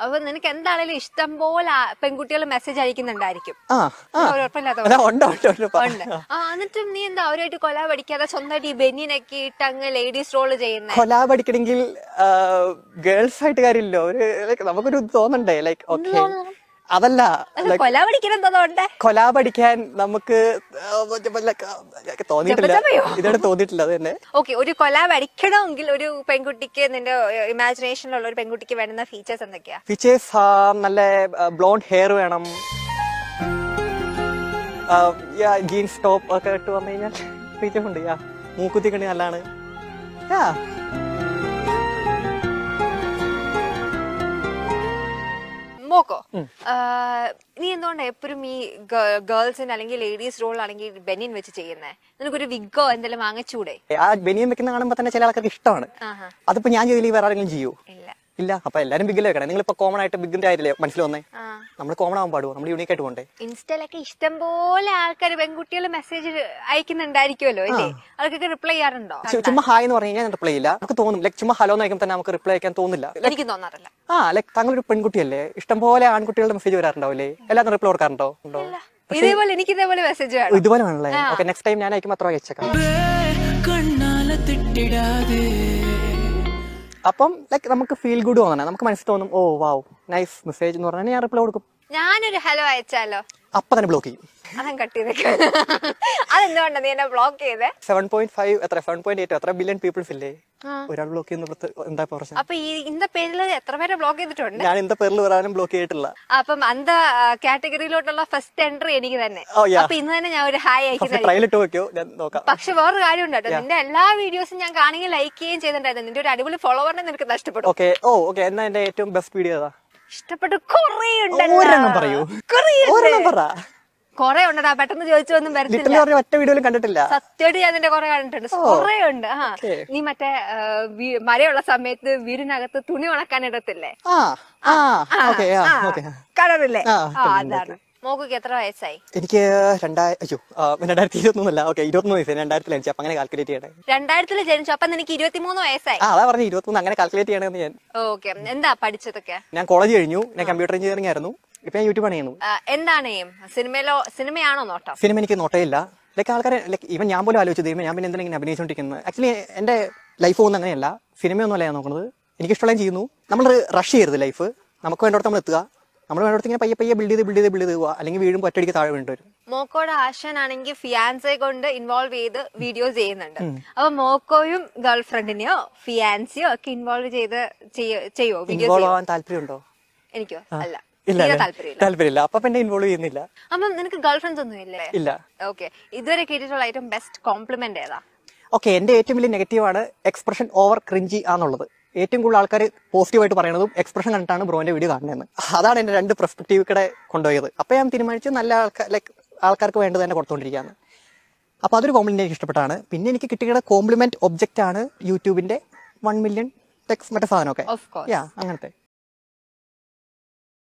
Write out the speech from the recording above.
അപ്പൊ നിനക്ക് എന്താണേലും ഇഷ്ടം പോലെ പെൺകുട്ടികൾ മെസ്സേജ് അയക്കുന്നുണ്ടായിരിക്കും. എന്നിട്ടും നീ എന്താ അവരായിട്ട് കൊലാബ് അടിക്കാതെ സ്വന്തമായിട്ട് ഈ ബെന്നിനൊക്കെ ഇട്ട് അങ്ങ് ലേഡീസ് റോള് ചെയ്യുന്നത്? കൊലാബ് അടിക്കണമെങ്കിൽ ഗേൾസ് ആയിട്ട് കാര്യമില്ലോ, നമുക്കൊരു തോന്നണ്ടേ ലൈക്ക് ഓക്കെ. അതല്ല കൊലാബ് അടിക്കാൻ നമുക്ക് തോന്നിയിട്ടില്ല, ഇതുവരെ തോന്നിയിട്ടില്ല. അത് തന്നെ ഓക്കെ. ഒരു കൊലാബ് അടിക്കണമെങ്കിൽ ഒരു പെൺകുട്ടിക്ക് നിന്റെ ഇമാജിനേഷനിലുള്ള ഒരു പെൺകുട്ടിക്ക് വേണ്ടുന്ന ഫീച്ചേഴ്സ് എന്തൊക്കെയാ? ഫീച്ചേഴ്സ് നല്ല ബ്ലോണ്ട് ഹെയർ വേണം, ജീൻസ് ടോപ്പ് ഒക്കെ ഇട്ട് വന്നു കഴിഞ്ഞാൽ ഫീച്ചേഴ്സ് ഉണ്ട്. മൂക്കുത്തി കണി നല്ലതാണ്. മോക്കോ, നീ എന്തുകൊണ്ടാ എപ്പോഴും ഈ ഗേൾസിന്റെ അല്ലെങ്കിൽ ലേഡീസ് റോൾ അല്ലെങ്കിൽ ബെനിയൻ വെച്ച് ചെയ്യുന്നേ? നിനക്കൊരു വിഗോ എന്തെങ്കിലും വാങ്ങിച്ചൂടെ? ആ ബെനിയൻ വെക്കുന്ന കാണുമ്പോ തന്നെ ചില ആൾക്കാർക്ക് ഇഷ്ടമാണ്. അതിപ്പോ ഞാൻ ചെയ്തില്ല, വേറെ ആരെങ്കിലും ചെയ്യൂ? ഇല്ല. അപ്പൊ എല്ലാരും ബിഗിൽ വെക്കണം. നിങ്ങളിപ്പോ കോമൺ ആയിട്ട് ബിഗിന്റെ ആയില്ലേ മനസ്സിൽ വന്നേ? നമ്മൾ കോമൺ ആവാൻ പാടുവോ? നമ്മൾ യൂണീക്ക് ആയിട്ട് പോകണ്ടേ? ഇൻസ്റ്റയിലൊക്കെ ഇഷ്ടം പോലെ ആൾക്കാർ പെൺകുട്ടികൾ മെസ്സേജ് അയക്കുന്നുണ്ടായിരിക്കുമല്ലോ അല്ലേ? അതൊക്കെ റിപ്ലൈ ചെയ്യാറുണ്ടോ? ചുമ്മാ ഹായ് എന്ന് പറഞ്ഞു കഴിഞ്ഞാൽ റിപ്ലൈ ഇല്ല. നമുക്ക് തോന്നും ലൈക് ചുമ്മാ ഹലോ എന്ന് അയക്കുമ്പോൾ തന്നെ നമുക്ക് റിപ്ലൈ അയക്കാൻ തോന്നില്ല. എനിക്ക് തോന്നാറില്ല. ലൈക് താങ്കളൊരു പെൺകുട്ടിയല്ലേ, ഇഷ്ടംപോലെ ആൺകുട്ടികളുടെ മെസ്സേജ് വരാറുണ്ടാവില്ലേ? എല്ലാവർക്കും റിപ്ലൈ കൊടുക്കാറുണ്ടോ? ഇതേപോലെ എനിക്ക് ഇതേപോലെ മെസ്സേജ് ഇതുപോലെ ആണല്ലേ? ഓക്കെ, നെക്സ്റ്റ് ടൈം ഞാൻ അയക്കുമ്പോൾ അത്ര അയച്ചേക്കാം. അപ്പം ലൈക്ക് നമുക്ക് ഫീൽ ഗുഡ് തോന്നണം, നമുക്ക് മനസ്സിൽ തോന്നും ഓ വാവ് നൈസ് മെസ്സേജ് എന്ന് പറഞ്ഞാൽ ഞാൻ റിപ്ലൈ കൊടുക്കും. ഞാനൊരു ഹലോ അയച്ചാലോ? അപ്പൊ തന്നെ ബ്ലോക്ക് ചെയ്യും. അതും കട്ട് ചെയ്തേക്ക്. അതെന്തുകൊണ്ടാ നീ എന്നെ ബ്ലോക്ക് ചെയ്തേ? 7.5 എത്ര 7.8 എത്ര ബില്യൺ പീപ്പിൾസ് ഇല്ലേ? ഒരാൾ ബ്ലോക്ക് ചെയ്യുന്ന എന്താ പ്രശ്നം? അപ്പൊ இந்த പേരില് എത്ര പേരെ ബ്ലോക്ക് ചെയ്തിട്ടുണ്ട്? ഞാൻ இந்த പേരിൽ വരാനും ബ്ലോക്ക് ചെയ്തിട്ടില്ല. അപ്പം അന്ത കാറ്റഗറിയിലോട്ടുള്ള ഫസ്റ്റ് എൻട്രി എനിക്ക് തന്നെ. അപ്പൊ ഇന്ന് തന്നെ ഞാൻ ഒരു ഹായ് അയക്കുന്നത്. ട്രയൽ ഇട്ട് നോക്കിയോ? ഞാൻ നോക്കാം. പക്ഷെ വേറൊരു കാര്യം ഉണ്ട് കേട്ടോ, നിന്റെ എല്ലാ വീഡിയോസും ഞാൻ കാണുകയും ലൈക്ക് ചെയ്യുകയും ചെയ്തിട്ടുണ്ടായിരുന്നു. നിന്റെ ഒരു അടിപൊളി ഫോളോവറിനെ നിനക്ക് നഷ്ടപ്പെടും. Okay okay. എന്നാ എന്റെ ഏറ്റവും ബെസ്റ്റ് വീഡിയോ ഏതാ? ഇഷ്ടപ്പെട്ട കൊറേ ഉണ്ടല്ലോ. ഒരെണ്ണം പറയൂ. കൊറേ ഉണ്ടടാ, പെട്ടെന്ന് ചോദിച്ചൊന്നും വരത്തില്ല. ഒറ്റ വീഡിയോയിലും കണ്ടിട്ടില്ല. സത്യമായിട്ട് ഞാൻ നിന്റെ കൊറേ കണ്ടിട്ടുണ്ട്, കൊറേ ഉണ്ട്. നീ മറ്റേ മഴയുള്ള സമയത്ത് വീടിനകത്ത് തുണി ഉണക്കാൻ ഇടത്തില്ലേ? കളറില്ലേ? അതാണ്. മോക്ക് എത്ര വയസ്സായി? എനിക്ക് 2023 അല്ല, 23 വയസ്സായി. 2000 ജനിച്ചു. അപ്പൊ അങ്ങനെ കാൽക്കുലേറ്റ് ചെയ്യണേ. 2000 ജനിച്ചു, അപ്പൊ നിനക്ക് 23 വയസ്സായി. അതാ പറഞ്ഞു 23 അങ്ങനെ കാൽക്കുലേറ്റ് ചെയ്യണമെന്ന് ഞാൻ. ഓക്കെ. എന്താ പഠിച്ചതൊക്കെ? ഞാൻ കോളേജ് കഴിഞ്ഞു. ഞാൻ കമ്പ്യൂട്ടർ എഞ്ചിനീയറിംഗ് ആയിരുന്നു. ഇപ്പൊ ഞാൻ യൂട്യൂബ് ചെയ്യുന്നു. എന്താണ് സിനിമയാണോ നോട്ടം? സിനിമ എനിക്ക് നോട്ടയില്ല. ലൈക്ക് ആൾക്കാരെ ലൈക്ക് ഇവൻ ഞാൻ പോലും ആലോചിച്ചത് ഞാൻ പിന്നെ എന്തെങ്കിലും അഭിനയിച്ചോണ്ടിരിക്കുന്നത്. ആക്ച്വലി എന്റെ ലൈഫ് ഒന്നും അങ്ങനെയല്ല, സിനിമയൊന്നും അല്ല ഞാൻ നോക്കുന്നത്. എനിക്കിഷ്ടമുള്ള ചെയ്യുന്നു. നമ്മൾ റഷ് ചെയ്യരുത് ലൈഫ്. നമുക്ക് വേണ്ടോടത്ത് നമ്മൾ എത്തുക. നമ്മൾ വേണ്ടോടത്ത് ഇങ്ങനെ പയ്യെ പയ്യെ ബിൽഡ് ചെയ്ത് പോവുക. അല്ലെങ്കിൽ വീഴും ഒറ്റയടിക്ക് താഴെ വീണ്ടും വരും. മോക്കോയുടെ ആശാനാണെങ്കിൽ ഫിയാൻസെ കൊണ്ട് ഇൻവോൾവ് ചെയ്ത് വീഡിയോസ് ചെയ്യുന്നുണ്ട്. അപ്പൊ മോക്കോയും ഗേൾഫ്രണ്ടിനെയോ ഫിയാൻസിയോ ഒക്കെ ഇൻവോൾവ് ചെയ്ത് ചെയ്യോ? ഇൻവോൾവ് ആവാൻ താല്പര്യമുണ്ടോ? എനിക്കോ? അല്ല, താല്പര്യമില്ല. അപ്പൊ പിന്നെ ഇൻവോൾവ് ചെയ്യുന്നില്ല. അപ്പം നിനക്ക് ഗേൾഫ്രണ്ട്സ് ഒന്നും ഇല്ലേ? ഇല്ല. ഓക്കെ. ഇതുവരെ കേട്ടിട്ടുള്ള ഏറ്റവും ബെസ്റ്റ് കോംപ്ലിമെന്റ് ഏതാ? ഓക്കെ, എന്റെ ഏറ്റവും വലിയ നെഗറ്റീവാണ് എക്സ്പ്രഷൻ ഓവർ ക്രിഞ്ചി ആണെന്നുള്ളത്. ഏറ്റവും കൂടുതൽ ആൾക്കാർ പോസിറ്റീവായിട്ട് പറയുന്നതും എക്സ്പ്രഷൻ കണ്ടിട്ടാണ് ബ്രോന്റെ വീഡിയോ കാണുന്നതെന്ന്. അതാണ് എന്റെ രണ്ട് പെർസ്പെക്റ്റീവ് കൂടെ കൊണ്ടുപോയത്. അപ്പൊ ഞാൻ തീരുമാനിച്ചു നല്ല ആൾക്കാർക്ക് വേണ്ടത് തന്നെ കൊടുത്തോണ്ടിരിക്കുകയാണ്. അപ്പൊ അതൊരു കോംപ്ലിമെന്റ് എനിക്ക് ഇഷ്ടപ്പെട്ടാണ്. പിന്നെ എനിക്ക് കിട്ടിയ കോംപ്ലിമെന്റ് ഒബ്ജക്റ്റ് ആണ് യൂട്യൂബിന്റെ 1 മില്യൺ ടെക്സ് മറ്റേ സാധനമൊക്കെ. അങ്ങനത്തെ